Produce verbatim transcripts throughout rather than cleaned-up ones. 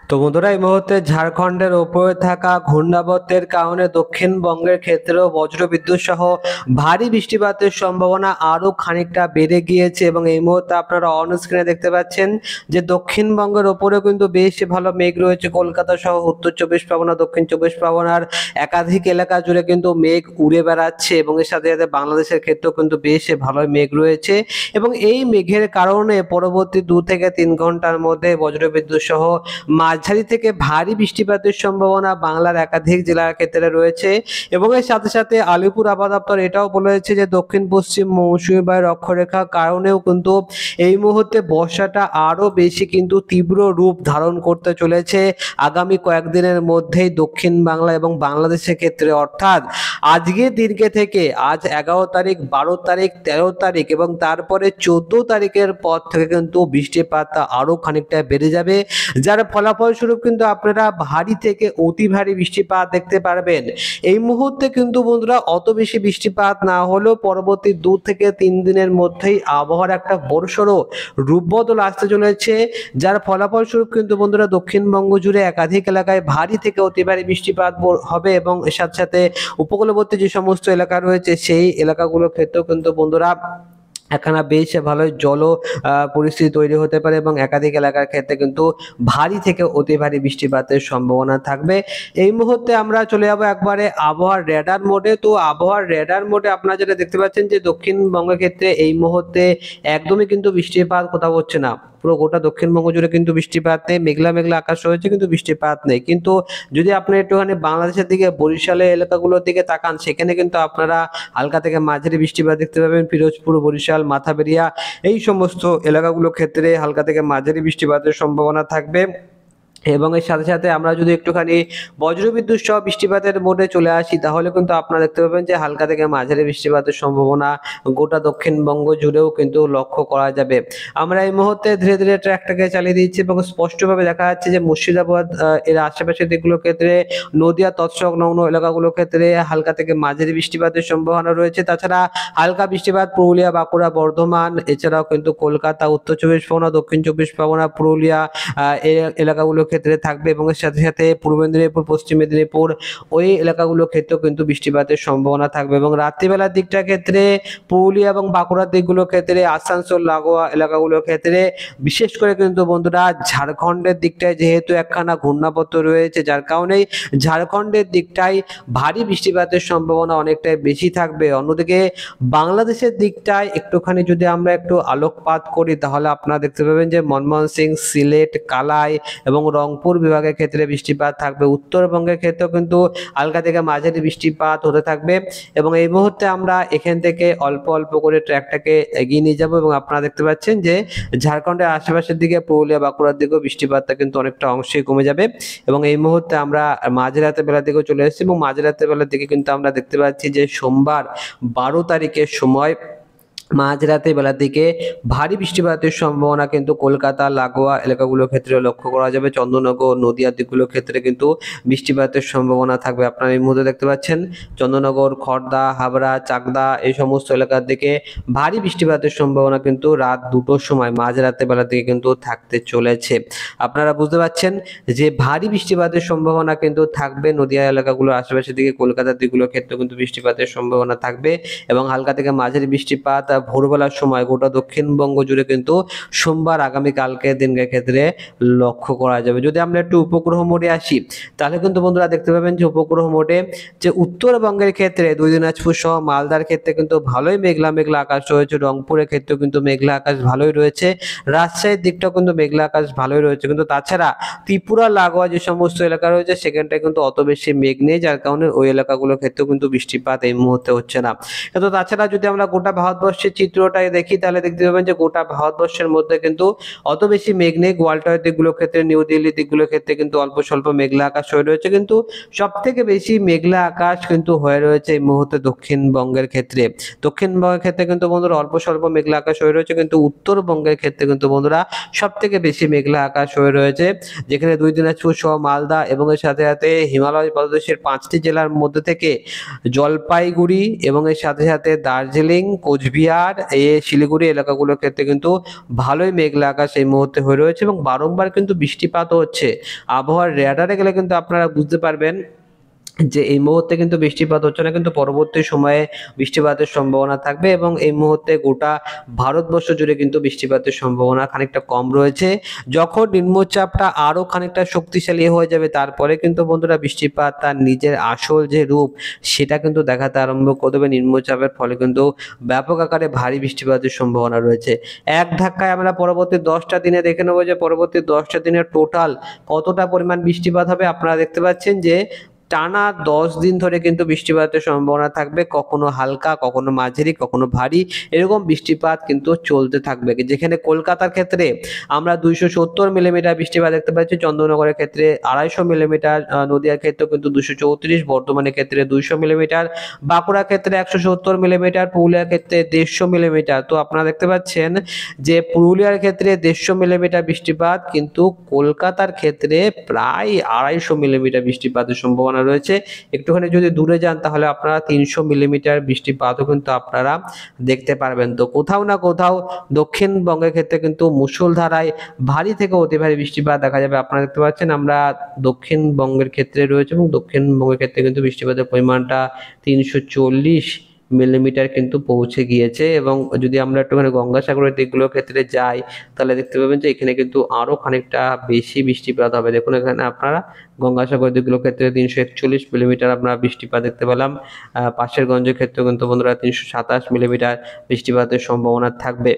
তো বন্ধুরা, এই মুহূর্তে ঝাড়খণ্ডের ওপরে থাকা ঘূর্ণাবর্তের কারণে দক্ষিণবঙ্গের ক্ষেত্রেও বজ্রবিদ্যুৎ সহ ভারী বৃষ্টিপাতের সম্ভাবনা আরো খানিকটা বেড়ে গিয়েছে। এবং এই মুহূর্তে আপনারা অন স্ক্রিনে দেখতে পাচ্ছেন যে দক্ষিণবঙ্গের ওপরেও কিন্তু বেশ ভালো মেঘ রয়েছে। কলকাতা সহ উত্তর চব্বিশ পরগনা, দক্ষিণ চব্বিশ পরগনার একাধিক এলাকা জুড়ে কিন্তু মেঘ উড়ে বেড়াচ্ছে এবং এর সাথে সাথে বাংলাদেশের ক্ষেত্রেও কিন্তু বেশ ভালো মেঘ রয়েছে। এবং এই মেঘের কারণে পরবর্তী দু থেকে তিন ঘন্টার মধ্যে বজ্রবিদ্যুৎ সহ মাঝারি থেকে ভারী বৃষ্টিপাতের সম্ভাবনা বাংলার একাধিক জেলার ক্ষেত্রে রয়েছে। এবং এর সাথে সাথে আলিপুর আবহাওয়া দপ্তর এটাও বলেছে যে দক্ষিণ পশ্চিম মৌসুমী বায়ুর অক্ষরেখার কারণেও কিন্তু এই মুহূর্তে বর্ষাটা আরো বেশি কিন্তু তীব্র রূপ ধারণ করতে চলেছে আগামী কয়েকদিনের মধ্যেই দক্ষিণ বাংলা এবং বাংলাদেশের ক্ষেত্রে। অর্থাৎ আজকের দিনকে থেকে আজ এগারো তারিখ, বারো তারিখ, তেরো তারিখ এবং তারপরে চোদ্দ তারিখের পর থেকে কিন্তু বৃষ্টিপাত আরো খানিকটা বেড়ে যাবে, যার ফলাফলস্বরূপ কিন্তু আপনারা ভারী থেকে অতি ভারী বৃষ্টিপাত দেখতে পারবেন। এই মুহূর্তে কিন্তু বন্ধুরা অত বেশি বৃষ্টিপাত না হলেও পরবর্তী দু থেকে তিন দিনের মধ্যেই আবহাওয়ার একটা বড়সড় রূপবদল আসতে চলেছে, যার ফলাফলস্বরূপ কিন্তু বন্ধুরা দক্ষিণবঙ্গ জুড়ে একাধিক এলাকায় ভারী থেকে অতি ভারী বৃষ্টিপাত হবে। এবং এর সাথে সাথে উপকূলবর্তী যে সমস্ত এলাকা রয়েছে সেই এলাকাগুলোর ক্ষেত্রেও কিন্তু বন্ধুরা এখানে বেশ ভালো জল পরিস্থিতি তৈরি হতে পারে এবং একাধিক এলাকার ক্ষেত্রে কিন্তু ভারী থেকে অতি ভারী বৃষ্টিপাতের সম্ভাবনা থাকবে। এই মুহূর্তে আমরা চলে যাবো একবারে আবহাওয়ার রেডার মোডে। তো আবহাওয়ার রেডার মোডে আপনারা যেটা দেখতে পাচ্ছেন যে দক্ষিণবঙ্গের ক্ষেত্রে এই মুহূর্তে একদমই কিন্তু বৃষ্টিপাত কোথাও হচ্ছে না। পুরো গোটা দক্ষিণবঙ্গ জুড়ে কিন্তু বৃষ্টিপাত নেই, মেঘলা মেঘলা আকাশ রয়েছে কিন্তু বৃষ্টিপাত নেই। কিন্তু যদি আপনি একটুখানি বাংলাদেশের দিকে বরিশালের এলাকাগুলোর দিকে তাকান, সেখানে কিন্তু আপনারা হালকা থেকে মাঝারি বৃষ্টিপাত দেখতে পাবেন। পিরোজপুর, বরিশাল, মাথাবেরিয়া এই সমস্ত এলাকাগুলোর ক্ষেত্রে হালকা থেকে মাঝারি বৃষ্টিপাতের সম্ভাবনা থাকবে। এবং এর সাথে সাথে আমরা যদি একটুখানি বজ্রবিদ্যুৎ সহ বৃষ্টিপাতের মোডে চলে আসি, তাহলে কিন্তু আপনারা দেখতে পাবেন যে হালকা থেকে মাঝারি বৃষ্টিপাতের সম্ভাবনা গোটা দক্ষিণবঙ্গ জুড়েও কিন্তু লক্ষ্য করা যাবে। আমরা এই মুহূর্তে ধীরে ধীরে ট্র্যাকটাকে চালিয়ে দিচ্ছি এবং স্পষ্টভাবে দেখা যাচ্ছে যে মুর্শিদাবাদ এর আশেপাশের দিকগুলোর ক্ষেত্রে, নদিয়া তৎসংলগ্ন এলাকাগুলোর ক্ষেত্রে হালকা থেকে মাঝারি বৃষ্টিপাতের সম্ভাবনা রয়েছে। তাছাড়া হালকা বৃষ্টিপাত পুরুলিয়া, বাঁকুড়া, বর্ধমান, এছাড়াও কিন্তু কলকাতা, উত্তর চব্বিশ পরগনা, দক্ষিণ চব্বিশ পরগনা, পুরুলিয়া এলাকাগুলো ক্ষেত্রে থাকবে। এবং এর সাথে সাথে পূর্ব মেদিনীপুর, পশ্চিম মেদিনীপুর ওই এলাকাগুলোর ক্ষেত্রেও কিন্তু বৃষ্টিপাতের সম্ভাবনা থাকবে। এবং রাত্রিবেলার দিকটার ক্ষেত্রে পুরুলিয়া এবং বাঁকুড়ার দিকগুলোর ক্ষেত্রে, আসানসোল লাগোয়া এলাকাগুলোর ক্ষেত্রে, বিশেষ করে কিন্তু বন্ধুরা ঝাড়খণ্ডের দিকটায় যেহেতু একখানা ঘূর্ণাবর্ত রয়েছে, যার কারণেই ঝাড়খণ্ডের দিকটায় ভারী বৃষ্টিপাতের সম্ভাবনা অনেকটাই বেশি থাকবে। অন্যদিকে বাংলাদেশের দিকটায় একটুখানি যদি আমরা একটু আলোকপাত করি, তাহলে আপনারা দেখতে পাবেন যে মনমোহন সিং, সিলেট, কালাই এবং রংপুর বিভাগের ক্ষেত্রে বৃষ্টিপাত থাকবে। উত্তরবঙ্গের ক্ষেত্রেও কিন্তু হালকা থেকে মাঝারি বৃষ্টিপাত হতে থাকবে। এবং এই মুহূর্তে আমরা এখান থেকে অল্প অল্প করে ট্র্যাকটাকে এগিয়ে নিয়ে যাব এবং আপনারা দেখতে পাচ্ছেন যে ঝাড়খণ্ডের আশেপাশের দিকে, পুরুলিয়া, বাঁকুড়ার দিকেও বৃষ্টিপাতটা কিন্তু অনেকটা অংশেই কমে যাবে। এবং এই মুহূর্তে আমরা মাঝরাতের বেলার দিকেও চলে এসেছি এবং মাঝরাতের বেলার দিকে কিন্তু আমরা দেখতে পাচ্ছি যে সোমবার বারো তারিখের সময় মাঝরাতে বেলার দিকে ভারী বৃষ্টিপাতের সম্ভাবনা কিন্তু কলকাতা লাগোয়া এলাকাগুলোর ক্ষেত্রে লক্ষ্য করা যাবে। চন্দননগর, নদিয়ার দিকগুলোর ক্ষেত্রে কিন্তু বৃষ্টিপাতের সম্ভাবনা থাকবে। আপনারা এই মুহূর্তে দেখতে পাচ্ছেন চন্দননগর, খড়দা, হাবড়া, চাকদা এই সমস্ত এলাকার দিকে ভারী বৃষ্টিপাতের সম্ভাবনা কিন্তু রাত দুটোর সময় মাঝরাতে বেলার দিকে কিন্তু থাকতে চলেছে। আপনারা বুঝতে পারছেন যে ভারী বৃষ্টিপাতের সম্ভাবনা কিন্তু থাকবে নদিয়া এলাকাগুলোর আশেপাশের দিকে, কলকাতার দিকগুলোর ক্ষেত্রে কিন্তু বৃষ্টিপাতের সম্ভাবনা থাকবে। এবং হালকা থেকে মাঝারি বৃষ্টিপাত ভোরবেলার সময় গোটা দক্ষিণবঙ্গ জুড়ে কিন্তু সোমবার আগামীকালকে দিনকার ক্ষেত্রে লক্ষ্য করা যাবে। যদি আমরা একটু উপগ্রহ মোডে আসি, তাহলে কিন্তু বন্ধুরা দেখতে পাবেন যে উপগ্রহ মোডে যে উত্তরবঙ্গের ক্ষেত্রে দুই দিনাজপুর সহ মালদার ক্ষেত্রে কিন্তু ভালোই মেঘলা মেঘলা আকাশ রয়েছে। রংপুরের ক্ষেত্রেও কিন্তু মেঘলা আকাশ ভালোই রয়েছে। রাজশাহীর দিকটাও কিন্তু মেঘলা আকাশ ভালোই রয়েছে। কিন্তু তাছাড়া ত্রিপুরা লাগোয়া যে সমস্ত এলাকা রয়েছে সেখানটায় কিন্তু অত বেশি মেঘ নেই, যার কারণে ওই এলাকাগুলোর ক্ষেত্রেও কিন্তু বৃষ্টিপাত এই মুহূর্তে হচ্ছে না। কিন্তু তাছাড়া যদি আমরা গোটা ভারতবর্ষের চিত্রটাই দেখি, তাহলে দেখতে পাবেন যে গোটা ভারতবর্ষের মধ্যে কিন্তু অত বেশি মেঘ নেই। গোয়ালটরের দিকগুলোর ক্ষেত্রে, নিউ দিল্লির দিকগুলোর ক্ষেত্রে কিন্তু অল্প স্বল্প মেঘলা আকাশ হয়ে রয়েছে। কিন্তু সব থেকে বেশি মেঘলা আকাশ কিন্তু হয়ে রয়েছে এই মুহূর্তে দক্ষিণবঙ্গের ক্ষেত্রে। দক্ষিণবঙ্গের ক্ষেত্রে কিন্তু বন্ধুরা অল্প স্বল্প মেঘলা আকাশ হয়ে রয়েছে, কিন্তু উত্তরবঙ্গের ক্ষেত্রে কিন্তু বন্ধুরা সব থেকে বেশি মেঘলা আকাশ হয়ে রয়েছে, যেখানে দুই দিনাজপুর সহ মালদা এবং এর সাথে সাথে হিমালয় প্রদেশের পাঁচটি জেলার মধ্যে থেকে জলপাইগুড়ি এবং এর সাথে সাথে দার্জিলিং, কোচবিহার বিহার এ শিলিগুড়ি এলাকাগুলোর ক্ষেত্রে কিন্তু ভালোই মেঘলা আকাশ এই মুহূর্তে হয়ে রয়েছে এবং বারংবার কিন্তু বৃষ্টিপাতও হচ্ছে। আবহাওয়ার রেডারে গেলে কিন্তু আপনারা বুঝতে পারবেন যে এই মুহূর্তে কিন্তু বৃষ্টিপাত হচ্ছে না, কিন্তু পরবর্তী সময়ে বৃষ্টিপাতের সম্ভাবনা থাকবে এবং এই মুহূর্তে গোটা ভারতবর্ষ জুড়ে কিন্তু বৃষ্টিপাতের সম্ভাবনা খানিকটা কম রয়েছে। যখন নিম্নচাপটা আরো খানিকটা শক্তিশালী হয়ে যাবে তারপরে কিন্তু বন্ধুরা বৃষ্টিপাত তার নিজের আসল যে রূপ সেটা কিন্তু দেখাতে আরম্ভ করে দেবে। নিম্নচাপের ফলে কিন্তু ব্যাপক আকারে ভারী বৃষ্টিপাতের সম্ভাবনা রয়েছে। এক ধাক্কায় আমরা পরবর্তী দশটা দিনে দেখে নেবো যে পরবর্তী দশটা দিনের টোটাল কতটা পরিমাণ বৃষ্টিপাত হবে। আপনারা দেখতে পাচ্ছেন যে টানা দশ দিন ধরে কিন্তু বৃষ্টিপাতের সম্ভাবনা থাকবে, কখনো হালকা, কখনো মাঝারি, কখনো ভারী, এরকম বৃষ্টিপাত কিন্তু চলতে থাকবে। যেখানে কলকাতার ক্ষেত্রে আমরা দুইশো সত্তর মিলিমিটার বৃষ্টিপাত দেখতে পাচ্ছি, চন্দ্রনগরের ক্ষেত্রে আড়াইশো মিলিমিটার, নদিয়ার ক্ষেত্রে কিন্তু দুশো চৌত্রিশ, বর্ধমানের ক্ষেত্রে দুইশো মিলিমিটার, বাঁকুড়ার ক্ষেত্রে একশো সত্তর মিলিমিটার, পুরুলিয়ার ক্ষেত্রে দেড়শো মিলিমিটার। তো আপনারা দেখতে পাচ্ছেন যে পুরুলিয়ার ক্ষেত্রে দেড়শো মিলিমিটার বৃষ্টিপাত, কিন্তু কলকাতার ক্ষেত্রে প্রায় আড়াইশো মিলিমিটার বৃষ্টিপাতের সম্ভাবনা রয়েছে। একটুখানি যদি দূরে যান তাহলে আপনারা তিনশো মিলিমিটার বৃষ্টিপাতও কিন্তু আপনারা দেখতে পারবেন। তো কোথাও না কোথাও দক্ষিণবঙ্গের ক্ষেত্রে কিন্তু মুষলধারায় ভারী থেকে অতি ভারী বৃষ্টিপাত দেখা যাবে। আপনারা দেখতে পাচ্ছেন আমরা দক্ষিণবঙ্গের ক্ষেত্রে রয়েছে এবং দক্ষিণবঙ্গের ক্ষেত্রে কিন্তু বৃষ্টিপাতের পরিমাণটা তিনশো চল্লিশ মিলিমিটার কিন্তু পৌঁছে গিয়েছে। এবং যদি আমরা একটুখানি গঙ্গাসাগরের দিকগুলোর ক্ষেত্রে যাই তাহলে দেখতে পাবেন যে এখানে কিন্তু আরো খানিকটা বেশি বৃষ্টিপাত হবে। দেখুন এখানে আপনারা গঙ্গাসাগরের দিকগুলোর ক্ষেত্রে তিনশো একচল্লিশ মিলিমিটার আমরা বৃষ্টিপাত দেখতে পেলাম। আহ পাশের গঞ্জের ক্ষেত্রে কিন্তু বন্ধুরা তিনশো সাতাশ মিলিমিটার বৃষ্টিপাতের সম্ভাবনা থাকবে।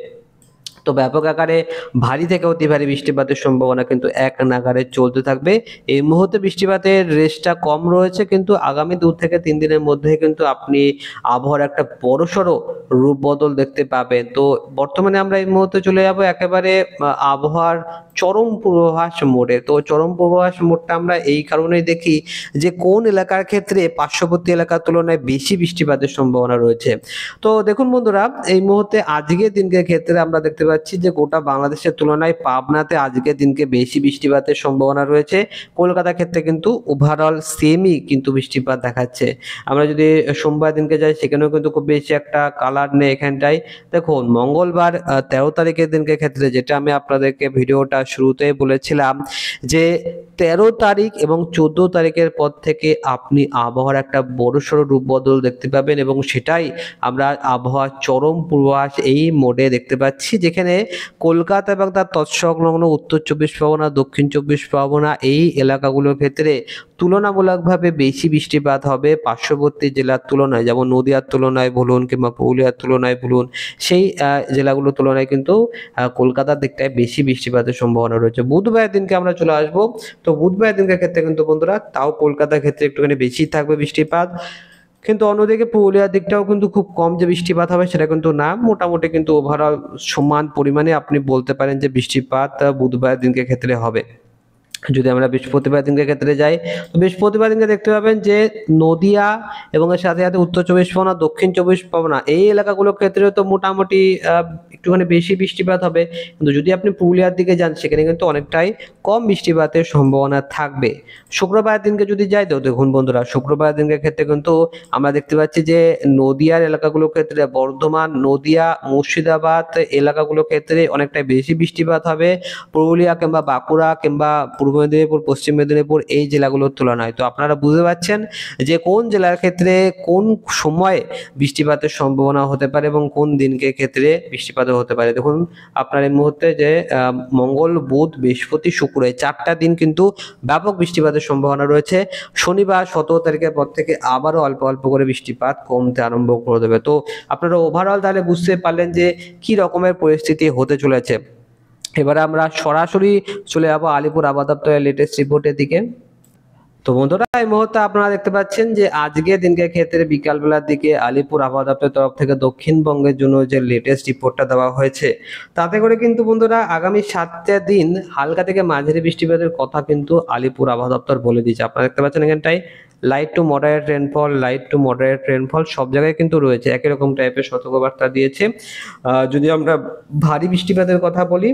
তো ব্যাপক আকারে ভারী থেকে অতি ভারী বৃষ্টিপাতের সম্ভাবনা কিন্তু এক নাগারে চলতে থাকবে। এই মুহূর্তে বৃষ্টিপাতের রেসটা কম রয়েছে, কিন্তু আগামী দু থেকে তিন দিনের মধ্যে কিন্তু আপনি আবহাওয়ার একটা বড়সড় রূপ বদল দেখতে পাবেন। তো বর্তমানে আমরা এই মুহূর্তে চলে যাব একেবারে আবহাওয়ার চরম পূর্বাভাস মোডে। তো চরম পূর্বাভাস মোডটা আমরা এই কারণেই দেখি যে কোন এলাকার ক্ষেত্রে পার্শ্ববর্তী এলাকার তুলনায় বেশি বৃষ্টিপাতের সম্ভাবনা রয়েছে। তো দেখুন বন্ধুরা, এই মুহূর্তে আজকের দিনকে ক্ষেত্রে আমরা দেখতে পাচ্ছি যে গোটা বাংলাদেশের তুলনায় পাবনাতে আজকের দিনকে বেশি বৃষ্টিপাতের সম্ভাবনা রয়েছে। কলকাতার ক্ষেত্রে কিন্তু ওভারঅল সেমই কিন্তু বৃষ্টিপাত দেখাচ্ছে। আমরা যদি সোমবার দিনকে যাই সেখানেও কিন্তু খুব বেশি একটা কালার নেই এখানটায়। দেখুন মঙ্গলবার তেরো তারিখের দিনকে ক্ষেত্রে যেটা আমি আপনাদেরকে ভিডিওটা শুরুতেই বলেছিলাম যে তেরো তারিখ এবং চোদ্দ তারিখের পর থেকে আপনি আবহাওয়ার একটা বড়সড় রূপ বদল দেখতে পাবেন এবং সেটাই আমরা আবহাওয়ার চরম পূর্বাভাস এই মোডে দেখতে পাচ্ছি, যেখানে কলকাতা এবং তার তৎসংলগ্ন উত্তর চব্বিশ পরগনা, দক্ষিণ চব্বিশ পরগনা এই এলাকাগুলোর ক্ষেত্রে তুলনামূলকভাবে বেশি বৃষ্টিপাত হবে পার্শ্ববর্তী জেলার তুলনায়, যেমন নদিয়ার তুলনায় বলুন কিংবা পুরুলিয়ার তুলনায় বলুন, সেই জেলাগুলোর তুলনায় কিন্তু কলকাতার দিকটায় বেশি বৃষ্টিপাতের সম্ভাবনা রয়েছে। বুধবার দিনকে আমরা চলে আসবো। তো বুধবার দিনকে ক্ষেত্রে কিন্তু বন্ধুরা তাও কলকাতার ক্ষেত্রে একটুখানি বেশি থাকবে বৃষ্টিপাত, কিন্তু অন্যদিকে পুরুলিয়ার দিকটাও কিন্তু খুব কম যে বৃষ্টিপাত হবে সেটা কিন্তু না, মোটামুটি কিন্তু ওভারঅল সমান পরিমাণে আপনি বলতে পারেন যে বৃষ্টিপাত বুধবার দিনকে ক্ষেত্রে হবে। যদি আমরা বৃহস্পতিবার দিনকে ক্ষেত্রে যাই তো বৃহস্পতিবার দিনকে দেখতে পাবেন যে নদিয়া এবং এর সাথে সাথে উত্তর চব্বিশ পরগনা, দক্ষিণ চব্বিশ পরগনা এই এলাকাগুলোর ক্ষেত্রে তো মোটামুটি একটুখানি বেশি বৃষ্টিপাত হবে। কিন্তু যদি আপনি পুরুলিয়ার দিকে যান সেখানে কিন্তু অনেকটাই কম বৃষ্টিপাতের সম্ভাবনা থাকবে। শুক্রবার দিনকে যদি যাই তো দেখুন বন্ধুরা, শুক্রবার দিনকে ক্ষেত্রে কিন্তু আমরা দেখতে পাচ্ছি যে নদিয়ার এলাকাগুলোর ক্ষেত্রে, বর্ধমান, নদিয়া, মুর্শিদাবাদ এলাকাগুলোর ক্ষেত্রে অনেকটাই বেশি বৃষ্টিপাত হবে পুরুলিয়া কিংবা বাঁকুড়া কিংবা পূর্ব মেদিনীপুর, পশ্চিম মেদিনীপুর এই জেলাগুলোর তুলনায়। তো আপনারা বুঝতে পারছেন যে কোন জেলার ক্ষেত্রে কোন সময়ে বৃষ্টিপাতের সম্ভাবনা হতে পারে এবং কোন দিনকে ক্ষেত্রে বৃষ্টিপাত হতে পারে। দেখুন আপনার এই মুহূর্তে যে মঙ্গল, বুধ, বৃহস্পতি, শুক্র এই চারটা দিন কিন্তু ব্যাপক বৃষ্টিপাতের সম্ভাবনা রয়েছে। শনিবার সতেরো তারিখের পর থেকে আবারও অল্প অল্প করে বৃষ্টিপাত কমতে আরম্ভ করে দেবে। তো আপনারা ওভারঅল তাহলে বুঝতে পারলেন যে কি রকমের পরিস্থিতি হতে চলেছে। এবারে আমরা সরাসরি চলে যাবো আলিপুর আবহাওয়া দপ্তরের লেটেস্ট রিপোর্টের দিকে। তো বন্ধুরা এই মুহূর্তে আপনারা দেখতে পাচ্ছেন যে আজকে দিনকে ক্ষেত্রে বিকালবেলার দিকে আলিপুর আবহাওয়া দপ্তরের তরফ থেকে দক্ষিণবঙ্গের জন্য যে লেটেস্ট রিপোর্টটা দেওয়া হয়েছে তাতে করে কিন্তু বন্ধুরা আগামী সাতটা দিন হালকা থেকে মাঝারি বৃষ্টিপাতের কথা কিন্তু আলিপুর আবহাওয়া দপ্তর বলে দিয়েছে। আপনারা দেখতে পাচ্ছেন এখানটায় light to moderate rainfall, light to moderate rainfall সব জায়গায় কিন্তু রয়েছে, একই রকম টাইপের সতর্কবার্তা দিয়েছে। যদি আমরা ভারী বৃষ্টিপাতের কথা বলি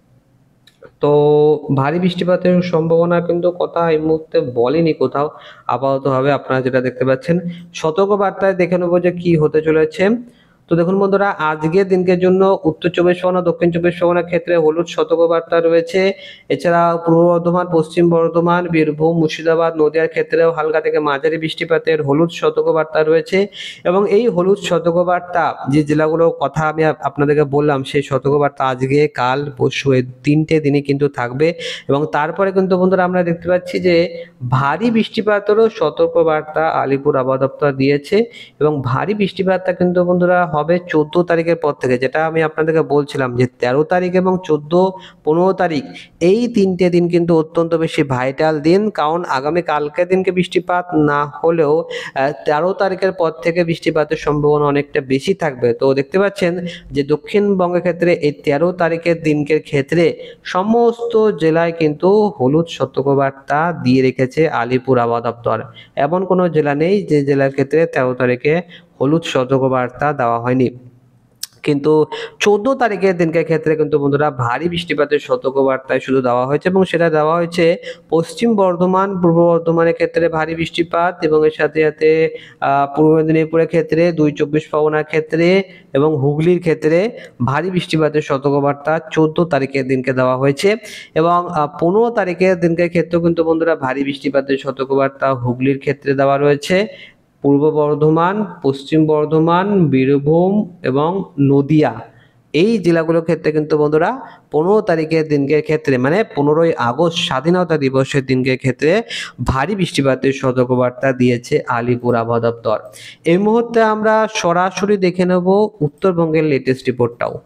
তো ভারী বৃষ্টিপাতের সম্ভাবনা কিন্তু কথা এই মুহূর্তে বলেনি কোথাও, আপাতত হবে। আপনারা যেটা দেখতে পাচ্ছেন সতর্ক বার্তায় দেখে নেবো যে কি হতে চলেছে। তো দেখুন বন্ধুরা, আজকের দিনকের জন্য উত্তর চব্বিশ পরগনা, দক্ষিণ চব্বিশ পরগনার ক্ষেত্রে হলুদ সতর্কবার্তা রয়েছে। এছাড়া পূর্ব বর্ধমান, পশ্চিম বর্ধমান, বীরভূম, মুর্শিদাবাদ, নদিয়ার ক্ষেত্রেও হালকা থেকে মাঝারি বৃষ্টিপাতের হলুদ সতর্কবার্তা রয়েছে। এবং এই হলুদ সতর্কবার্তা যে জেলাগুলোর কথা আমি আপনাদেরকে বললাম, সেই সতর্কবার্তা আজকে, কাল, পরশু এই তিনটে দিনই কিন্তু থাকবে। এবং তারপরে কিন্তু বন্ধুরা আমরা দেখতে পাচ্ছি যে ভারী বৃষ্টিপাতেরও সতর্কবার্তা আলিপুর আবহাওয়া দপ্তর দিয়েছে। এবং ভারী বৃষ্টিপাতটা কিন্তু বন্ধুরা হবে চোদ্দ তারিখের পর থেকে, যেটা আমি আপনাদেরকে বলছিলাম যে তেরো তারিখ এবং চোদ্দ পনেরো তারিখ এই তিনটে দিন কিন্তু অত্যন্ত বেশি ভাইটাল দিন। কারণ আগামী কালকের দিনকে বৃষ্টিপাত না হলেও তেরো তারিখের পর থেকে বৃষ্টিপাতের সম্ভাবনা অনেকটা বেশি থাকবে। তো দেখতে পাচ্ছেন যে দক্ষিণবঙ্গের ক্ষেত্রে এই তেরো তারিখের দিনকের ক্ষেত্রে সমস্ত জেলায় কিন্তু হলুদ সতর্কবার্তা দিয়ে রেখেছে আলিপুর আবহাওয়া দপ্তর। এমন কোনো জেলা নেই যে জেলার ক্ষেত্রে তেরো তারিখে হলুদ সতর্কবার্তা দেওয়া হয়নি। কিন্তু চোদ্দ তারিখের দিনকের ক্ষেত্রে কিন্তু বন্ধুরা ভারী বৃষ্টিপাতের সতর্কবার্তায় শুধু দেওয়া হয়েছে, এবং সেটা দেওয়া হয়েছে পশ্চিম বর্ধমান, পূর্ব বর্ধমানের ক্ষেত্রে ভারী বৃষ্টিপাত, এবং এর সাথে সাথে আহ পূর্ব মেদিনীপুরের ক্ষেত্রে, দুই চব্বিশ পরগনার ক্ষেত্রে এবং হুগলির ক্ষেত্রে ভারী বৃষ্টিপাতের সতর্কবার্তা চোদ্দ তারিখের দিনকে দেওয়া হয়েছে। এবং পনেরো তারিখের দিনকের ক্ষেত্রেও কিন্তু বন্ধুরা ভারী বৃষ্টিপাতের সতর্কবার্তা হুগলির ক্ষেত্রে দেওয়া রয়েছে। পূর্ব বর্ধমান, পশ্চিম বর্ধমান, বীরভূম এবং নদিয়া এই জেলাগুলোর ক্ষেত্রে কিন্তু বন্ধুরা পনেরো তারিখের দিনকের ক্ষেত্রে, মানে পনেরোই আগস্ট স্বাধীনতা দিবসের দিনকের ক্ষেত্রে ভারী বৃষ্টিপাতের সতর্কবার্তা দিয়েছে আলিপুর আবহাওয়া দপ্তর। এই মুহূর্তে আমরা সরাসরি দেখে নেব উত্তরবঙ্গের লেটেস্ট রিপোর্টটাও।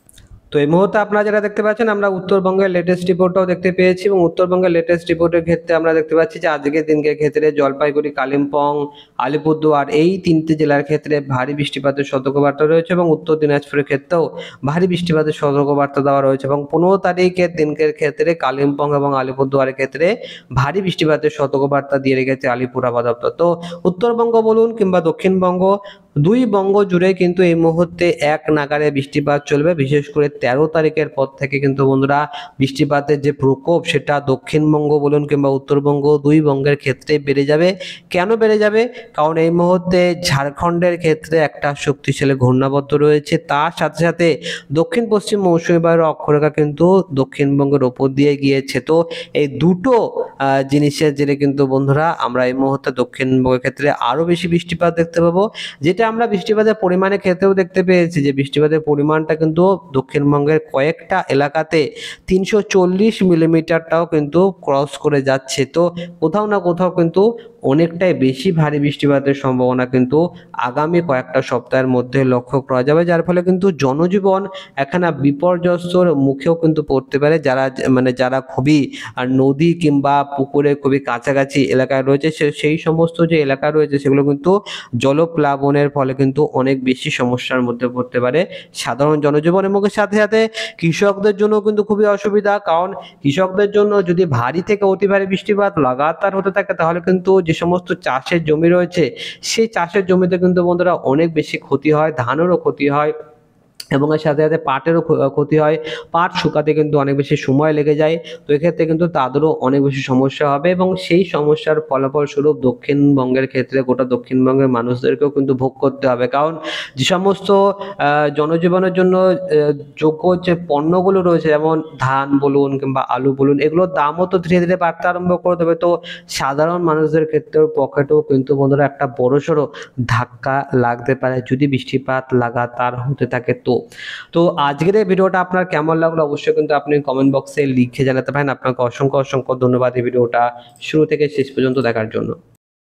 তো এই মুহূর্তে আপনারা যেটা দেখতে পাচ্ছেন, আমরা উত্তরবঙ্গের লেটেস্ট রিপোর্টটাও দেখতে পেয়েছি। এবং উত্তরবঙ্গের লেটেস্ট রিপোর্টের ক্ষেত্রে আমরা দেখতে পাচ্ছি যে আজকের দিনকের ক্ষেত্রে জলপাইগুড়ি, কালিম্পং, আলিপুরদুয়ার এই তিনটে জেলার ক্ষেত্রে ভারী বৃষ্টিপাতের সতর্কবার্তা রয়েছে। এবং উত্তর দিনাজপুরের ক্ষেত্রেও ভারী বৃষ্টিপাতের সতর্কবার্তা দেওয়া রয়েছে। এবং পনেরো তারিখের দিনকের ক্ষেত্রে কালিম্পং এবং আলিপুরদুয়ারের ক্ষেত্রে ভারী বৃষ্টিপাতের সতর্কবার্তা দিয়ে রেখেছে আলিপুর আবহাওয়া দপ্তর। তো উত্তরবঙ্গ বলুন কিংবা দক্ষিণবঙ্গ, দুই বঙ্গ জুড়ে কিন্তু এই মুহূর্তে এক নাগাড়ে বৃষ্টিপাত চলবে। বিশেষ করে তেরো তারিখের পর থেকে কিন্তু বন্ধুরা বৃষ্টিপাতের যে প্রকোপ সেটা দক্ষিণবঙ্গ বলুন কিংবা উত্তরবঙ্গ, দুই বঙ্গের ক্ষেত্রে বেড়ে যাবে। কেন বেড়ে যাবে? কারণ এই মুহূর্তে ঝাড়খণ্ডের ক্ষেত্রে একটা শক্তিশালী ঘূর্ণাবর্ত রয়েছে, তার সাথে সাথে দক্ষিণ পশ্চিম মৌসুমী বায়ুর অক্ষরেখা কিন্তু দক্ষিণবঙ্গের ওপর দিয়ে গিয়েছে। তো এই দুটো জিনিসের জেরে কিন্তু বন্ধুরা আমরা এই মুহূর্তে দক্ষিণবঙ্গের ক্ষেত্রে আরো বেশি বৃষ্টিপাত দেখতে পাবো। যেটা আমরা বৃষ্টিপাতের পরিমাণের ক্ষেত্রেও দেখতে পেয়েছি যে বৃষ্টিপাতের পরিমাণটা কিন্তু দক্ষিণবঙ্গের কয়েকটা এলাকাতে তিনশো চল্লিশ মিলিমিটারটাও কিন্তু ক্রস করে যাচ্ছে। তো কোথাও না কোথাও কিন্তু অনেকটাই বেশি ভারী বৃষ্টিপাতের সম্ভাবনা কিন্তু আগামী কয়েকটা সপ্তাহের মধ্যে লক্ষ্য করা যাবে, যার ফলে কিন্তু জনজীবন এখানে বিপর্যস্তর মুখেও কিন্তু পড়তে পারে। যারা মানে যারা খুবই আর নদী কিংবা পুকুরের খুবই কাছাকাছি এলাকায় রয়েছে, সেই সমস্ত যে এলাকা রয়েছে সেগুলো কিন্তু জলপ্লাবনের ফলে কিন্তু অনেক বেশি সমস্যার মধ্যে পড়তে পারে সাধারণ জনজীবন। এবং সাথে সাথে কৃষকদের জন্য কিন্তু খুবই অসুবিধা, কারণ কৃষকদের জন্য যদি ভারী থেকে অতি ভারী বৃষ্টিপাত লাগাতার হতে থাকে তাহলে কিন্তু যে সমস্ত চাষের জমি রয়েছে সেই চাষের জমিতে কিন্তু বন্ধুরা অনেক বেশি ক্ষতি হয়, ধানেরও ক্ষতি হয় এবং এর সাথে সাথে পাটেরও ক্ষতি হয়। পাট শুকাতে কিন্তু অনেক বেশি সময় লেগে যায়। তো এক্ষেত্রে কিন্তু তাদেরও অনেক বেশি সমস্যা হবে এবং সেই সমস্যার ফলাফল স্বরূপ দক্ষিণবঙ্গের ক্ষেত্রে গোটা দক্ষিণবঙ্গের মানুষদেরকেও কিন্তু ভোগ করতে হবে। কারণ যে সমস্ত জনজীবনের জন্য যোগ্য যে পণ্যগুলো রয়েছে, যেমন ধান বলুন কিংবা আলু বলুন, এগুলোর দামও তো ধীরে ধীরে বাড়তে আরম্ভ করে দেবে। তো সাধারণ মানুষদের ক্ষেত্রেও পকেটেও কিন্তু বন্ধুরা একটা বড়সড় ধাক্কা লাগতে পারে যদি বৃষ্টিপাত লাগাতার হতে থাকে। তো তো আজকের এই ভিডিওটা আপনার কেমন লাগলো অবশ্যই কিন্তু আপনি কমেন্ট বক্সে লিখে জানাতে পারেন। আপনাকে অসংখ্য অসংখ্য ধন্যবাদ এই ভিডিওটা শুরু থেকে শেষ পর্যন্ত দেখার জন্য।